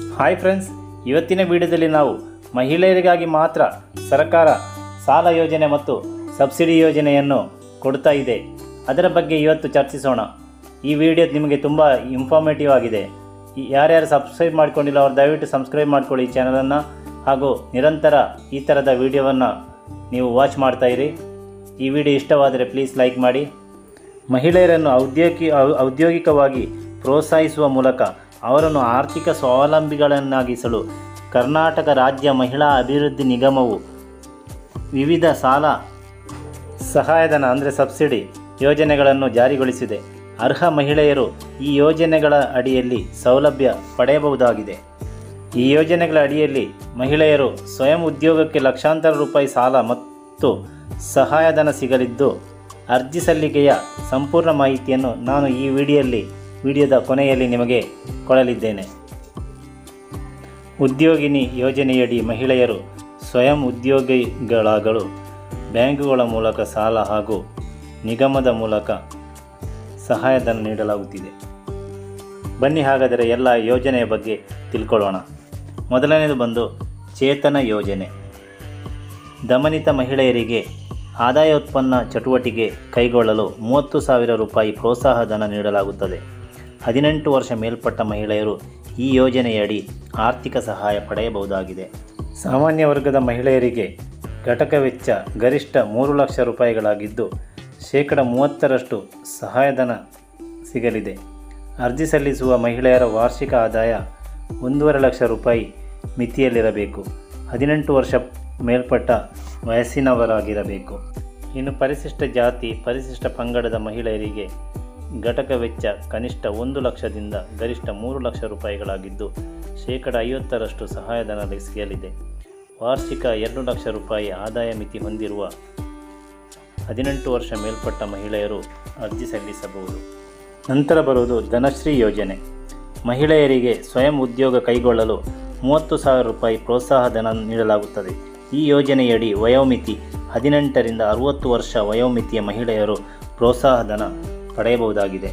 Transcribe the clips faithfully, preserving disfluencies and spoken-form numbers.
Hi friends, ಇವತ್ತಿನ ವಿಡಿಯೋದಲ್ಲಿ ನಾವು ಮಹಿಳೆಯರಿಗಾಗಿ ಮಾತ್ರ ಸರ್ಕಾರ ಸಾಲ ಯೋಜನೆ ಮತ್ತು ಸಬ್ಸಿಡಿ ಯೋಜನೆಯನ್ನು ಕೊಡ್ತಾ ಇದೆ, ಅದರ ಬಗ್ಗೆ ಇವತ್ತು ಚರ್ಚಿಸೋಣ. ಈ ವಿಡಿಯೋ ನಿಮಗೆ ತುಂಬ ಇನ್ಫಾರ್ಮೇಟಿವ್ ಆಗಿದೆ. ಯಾರ್ಯಾರು ಸಬ್ಸ್ಕ್ರೈಬ್ ಮಾಡ್ಕೊಂಡಿಲ್ಲ ಅವ್ರು ದಯವಿಟ್ಟು ಸಬ್ಸ್ಕ್ರೈಬ್ ಮಾಡ್ಕೊಳ್ಳಿ ಈ ಚಾನಲನ್ನು, ಹಾಗೂ ನಿರಂತರ ಈ ಥರದ ವಿಡಿಯೋವನ್ನು ನೀವು ವಾಚ್ ಮಾಡ್ತಾಯಿರಿ. ಈ ವಿಡಿಯೋ ಇಷ್ಟವಾದರೆ ಪ್ಲೀಸ್ ಲೈಕ್ ಮಾಡಿ. ಮಹಿಳೆಯರನ್ನು ಔದ್ಯೋಗಿಕ ಔದ್ಯೋಗಿಕವಾಗಿ ಪ್ರೋತ್ಸಾಹಿಸುವ ಮೂಲಕ ಅವರನ್ನು ಆರ್ಥಿಕ ಸ್ವಾವಲಂಬಿಗಳನ್ನಾಗಿಸಲು ಕರ್ನಾಟಕ ರಾಜ್ಯ ಮಹಿಳಾ ಅಭಿವೃದ್ಧಿ ನಿಗಮವು ವಿವಿಧ ಸಾಲ ಸಹಾಯಧನ ಅಂದರೆ ಸಬ್ಸಿಡಿ ಯೋಜನೆಗಳನ್ನು ಜಾರಿಗೊಳಿಸಿದೆ. ಅರ್ಹ ಮಹಿಳೆಯರು ಈ ಯೋಜನೆಗಳ ಅಡಿಯಲ್ಲಿ ಸೌಲಭ್ಯ ಪಡೆಯಬಹುದಾಗಿದೆ. ಈ ಯೋಜನೆಗಳ ಅಡಿಯಲ್ಲಿ ಮಹಿಳೆಯರು ಸ್ವಯಂ ಉದ್ಯೋಗಕ್ಕೆ ಲಕ್ಷಾಂತರ ರೂಪಾಯಿ ಸಾಲ ಮತ್ತು ಸಹಾಯಧನ ಸಿಗಲಿದ್ದು, ಅರ್ಜಿ ಸಲ್ಲಿಕೆಯ ಸಂಪೂರ್ಣ ಮಾಹಿತಿಯನ್ನು ನಾನು ಈ ವಿಡಿಯೋದಲ್ಲಿ ವಿಡಿಯೋದ ಕೊನೆಯಲ್ಲಿ ನಿಮಗೆ ಕೊಡಲಿದ್ದೇನೆ. ಉದ್ಯೋಗಿನಿ ಯೋಜನೆಯಡಿ ಮಹಿಳೆಯರು ಸ್ವಯಂ ಉದ್ಯೋಗಿಗಳಾಗಲು ಬ್ಯಾಂಕುಗಳ ಮೂಲಕ ಸಾಲ ಹಾಗೂ ನಿಗಮದ ಮೂಲಕ ಸಹಾಯಧನ ನೀಡಲಾಗುತ್ತಿದೆ. ಬನ್ನಿ ಹಾಗಾದರೆ ಎಲ್ಲ ಯೋಜನೆಯ ಬಗ್ಗೆ ತಿಳ್ಕೊಳ್ಳೋಣ. ಮೊದಲನೇದು ಬಂದು ಚೇತನ ಯೋಜನೆ. ದಮನಿತ ಮಹಿಳೆಯರಿಗೆ ಆದಾಯ ಉತ್ಪನ್ನ ಚಟುವಟಿಕೆ ಕೈಗೊಳ್ಳಲು ಮೂವತ್ತು ಸಾವಿರ ರೂಪಾಯಿ ಪ್ರೋತ್ಸಾಹ ಧನ ನೀಡಲಾಗುತ್ತದೆ. ಹದಿನೆಂಟು ವರ್ಷ ಮೇಲ್ಪಟ್ಟ ಮಹಿಳೆಯರು ಈ ಯೋಜನೆಯಡಿ ಆರ್ಥಿಕ ಸಹಾಯ ಪಡೆಯಬಹುದಾಗಿದೆ. ಸಾಮಾನ್ಯ ವರ್ಗದ ಮಹಿಳೆಯರಿಗೆ ಘಟಕ ವೆಚ್ಚ ಗರಿಷ್ಠ ಮೂರು ಲಕ್ಷ ರೂಪಾಯಿಗಳಾಗಿದ್ದು, ಶೇಕಡ ಮೂವತ್ತರಷ್ಟು ಸಹಾಯಧನ ಸಿಗಲಿದೆ. ಅರ್ಜಿ ಸಲ್ಲಿಸುವ ಮಹಿಳೆಯರ ವಾರ್ಷಿಕ ಆದಾಯ ಒಂದೂವರೆ ಲಕ್ಷ ರೂಪಾಯಿ ಮಿತಿಯಲ್ಲಿರಬೇಕು. ಹದಿನೆಂಟು ವರ್ಷ ಮೇಲ್ಪಟ್ಟ ವಯಸ್ಸಿನವರಾಗಿರಬೇಕು. ಇನ್ನು ಪರಿಶಿಷ್ಟ ಜಾತಿ ಪರಿಶಿಷ್ಟ ಪಂಗಡದ ಮಹಿಳೆಯರಿಗೆ ಘಟಕ ವೆಚ್ಚ ಕನಿಷ್ಠ ಒಂದು ಲಕ್ಷದಿಂದ ಗರಿಷ್ಠ ಮೂರು ಲಕ್ಷ ರೂಪಾಯಿಗಳಾಗಿದ್ದು, ಶೇಕಡ ಐವತ್ತರಷ್ಟು ಸಹಾಯಧನ ಸಿಗಲಿದೆ. ವಾರ್ಷಿಕ ಎರಡು ಲಕ್ಷ ರೂಪಾಯಿ ಆದಾಯ ಮಿತಿ ಹೊಂದಿರುವ ಹದಿನೆಂಟು ವರ್ಷ ಮೇಲ್ಪಟ್ಟ ಮಹಿಳೆಯರು ಅರ್ಜಿ ಸಲ್ಲಿಸಬಹುದು. ನಂತರ ಬರುವುದು ಧನಶ್ರೀ ಯೋಜನೆ. ಮಹಿಳೆಯರಿಗೆ ಸ್ವಯಂ ಉದ್ಯೋಗ ಕೈಗೊಳ್ಳಲು ಮೂವತ್ತು ಸಾವಿರ ರೂಪಾಯಿ ಪ್ರೋತ್ಸಾಹ ಧನ ನೀಡಲಾಗುತ್ತದೆ. ಈ ಯೋಜನೆಯಡಿ ವಯೋಮಿತಿ ಹದಿನೆಂಟರಿಂದ ಅರುವತ್ತು ವರ್ಷ ವಯೋಮಿತಿಯ ಮಹಿಳೆಯರು ಪ್ರೋತ್ಸಾಹ ಧನ ಪಡೆಯಬಹುದಾಗಿದೆ.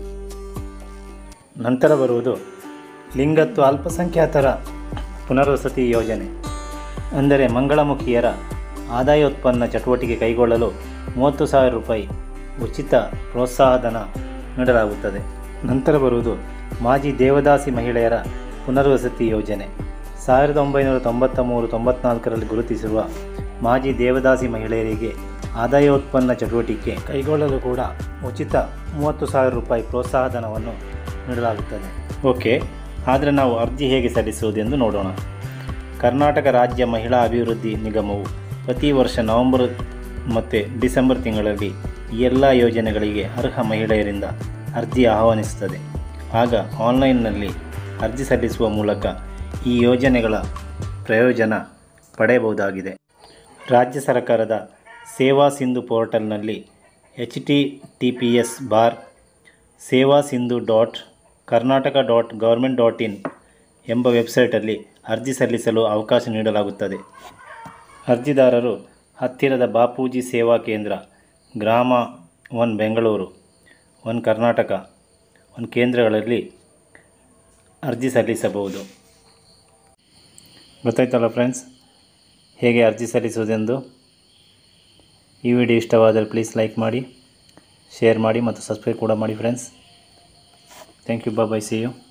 ನಂತರ ಬರುವುದು ಲಿಂಗತ್ವ ಅಲ್ಪಸಂಖ್ಯಾತರ ಪುನರ್ವಸತಿ ಯೋಜನೆ. ಅಂದರೆ ಮಂಗಳಮುಖಿಯರ ಆದಾಯೋತ್ಪನ್ನ ಚಟುವಟಿಕೆ ಕೈಗೊಳ್ಳಲು ಮೂವತ್ತು ಸಾವಿರ ರೂಪಾಯಿ ಉಚಿತ ಪ್ರೋತ್ಸಾಹ ಧನ ನೀಡಲಾಗುತ್ತದೆ. ನಂತರ ಬರುವುದು ಮಾಜಿ ದೇವದಾಸಿ ಮಹಿಳೆಯರ ಪುನರ್ವಸತಿ ಯೋಜನೆ. ಸಾವಿರದ ಒಂಬೈನೂರ ತೊಂಬತ್ತ ಮೂರು ತೊಂಬತ್ನಾಲ್ಕರಲ್ಲಿ ಗುರುತಿಸಿರುವ ಮಾಜಿ ದೇವದಾಸಿ ಮಹಿಳೆಯರಿಗೆ ಆದಾಯೋತ್ಪನ್ನ ಚಟುವಟಿಕೆ ಕೈಗೊಳ್ಳಲು ಕೂಡ ಉಚಿತ ಮೂವತ್ತು ಸಾವಿರ ರೂಪಾಯಿ ಪ್ರೋತ್ಸಾಹ ಧನವನ್ನು ನೀಡಲಾಗುತ್ತದೆ. ಓಕೆ, ಆದರೆ ನಾವು ಅರ್ಜಿ ಹೇಗೆ ಸಲ್ಲಿಸುವುದೆಂದು ನೋಡೋಣ. ಕರ್ನಾಟಕ ರಾಜ್ಯ ಮಹಿಳಾ ಅಭಿವೃದ್ಧಿ ನಿಗಮವು ಪ್ರತಿ ವರ್ಷ ನವೆಂಬರ್ ಮತ್ತು ಡಿಸೆಂಬರ್ ತಿಂಗಳಲ್ಲಿ ಈ ಎಲ್ಲ ಯೋಜನೆಗಳಿಗೆ ಅರ್ಹ ಮಹಿಳೆಯರಿಂದ ಅರ್ಜಿ ಆಹ್ವಾನಿಸುತ್ತದೆ. ಆಗ ಆನ್ಲೈನ್ನಲ್ಲಿ ಅರ್ಜಿ ಸಲ್ಲಿಸುವ ಮೂಲಕ ಈ ಯೋಜನೆಗಳ ಪ್ರಯೋಜನ ಪಡೆಯಬಹುದಾಗಿದೆ. ರಾಜ್ಯ ಸರ್ಕಾರದ ಸೇವಾ ಸಿಂಧು ಪೋರ್ಟಲ್ನಲ್ಲಿ H T T P S bar Seva Sindhu dot Karnataka dot government dot in ಎಂಬ ವೆಬ್ಸೈಟಲ್ಲಿ ಅರ್ಜಿ ಸಲ್ಲಿಸಲು ಅವಕಾಶ ನೀಡಲಾಗುತ್ತದೆ. ಅರ್ಜಿದಾರರು ಹತ್ತಿರದ Bapuji Seva Kendra, Grama one Bengaluru, one Karnataka, one ಕೇಂದ್ರಗಳಲ್ಲಿ ಅರ್ಜಿ ಸಲ್ಲಿಸಬಹುದು. ಗೊತ್ತಾಯ್ತಲ್ಲ ಫ್ರೆಂಡ್ಸ್, ಹೇಗೆ ಅರ್ಜಿ ಸಲ್ಲಿಸುವುದೆಂದು. ಈ ವಿಡಿಯೋ ಇಷ್ಟವಾದರೆ ಪ್ಲೀಸ್ ಲೈಕ್ ಮಾಡಿ, ಶೇರ್ ಮಾಡಿ ಮತ್ತು ಸಬ್ಸ್ಕ್ರೈಬ್ ಕೂಡ ಮಾಡಿ friends. Thank you. Bye bye. See you.